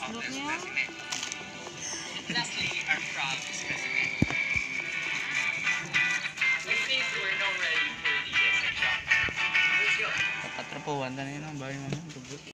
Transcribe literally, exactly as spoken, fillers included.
Look niya. Lastly, our frog specimen. We think we're now ready for the second shot. Let's go. Katrapuan na yun ang bahay naman.